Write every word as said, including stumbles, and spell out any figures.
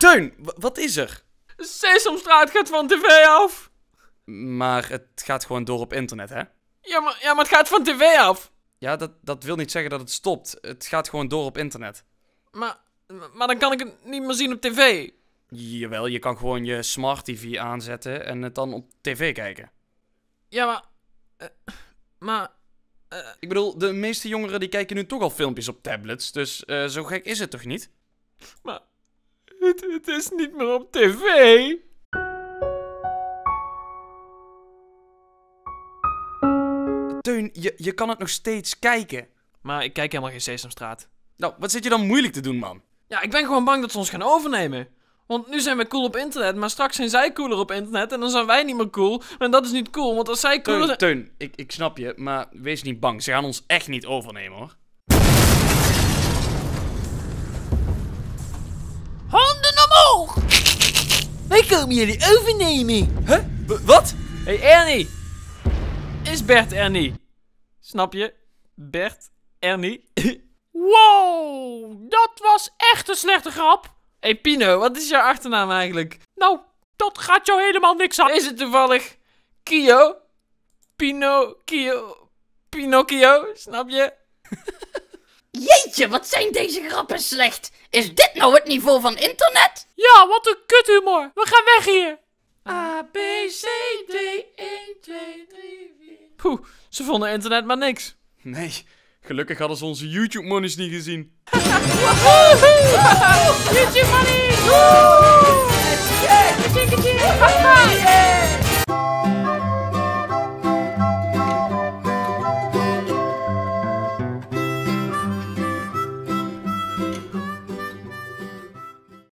Teun, wat is er? Sesamstraat gaat van tv af. Maar het gaat gewoon door op internet, hè? Ja, maar, ja, maar het gaat van tv af. Ja, dat, dat wil niet zeggen dat het stopt. Het gaat gewoon door op internet. Maar, maar dan kan ik het niet meer zien op tv. Jawel, je kan gewoon je smart tv aanzetten en het dan op tv kijken. Ja, maar... Uh, maar... Uh, Ik bedoel, de meeste jongeren die kijken nu toch al filmpjes op tablets, dus uh, zo gek is het toch niet? Maar... Het, het is niet meer op tv. Teun, je, je kan het nog steeds kijken. Maar ik kijk helemaal geen Sesamstraat. Nou, wat zit je dan moeilijk te doen, man? Ja, ik ben gewoon bang dat ze ons gaan overnemen. Want nu zijn we cool op internet, maar straks zijn zij cooler op internet en dan zijn wij niet meer cool. En dat is niet cool, want als zij cooler zijn... Teun, Teun ik, ik snap je, maar wees niet bang. Ze gaan ons echt niet overnemen, hoor. Handen omhoog! Wij komen jullie overnemen. Huh? B- wat? Hey Ernie! Is Bert Ernie? Snap je? Bert Ernie? Wow, dat was echt een slechte grap. Hey Pino, wat is jouw achternaam eigenlijk? Nou, dat gaat jou helemaal niks aan. Is het toevallig Kio? Pino, Kio, Pinocchio, snap je? Jeetje, wat zijn deze grappen slecht. Is dit nou het niveau van internet? Ja, wat een kuthumor. We gaan weg hier. A, B, C, D, één, twee, drie, vier... Poeh, ze vonden internet maar niks. Nee, gelukkig hadden ze onze YouTube-monies niet gezien. YouTube money! Woe! Yeah!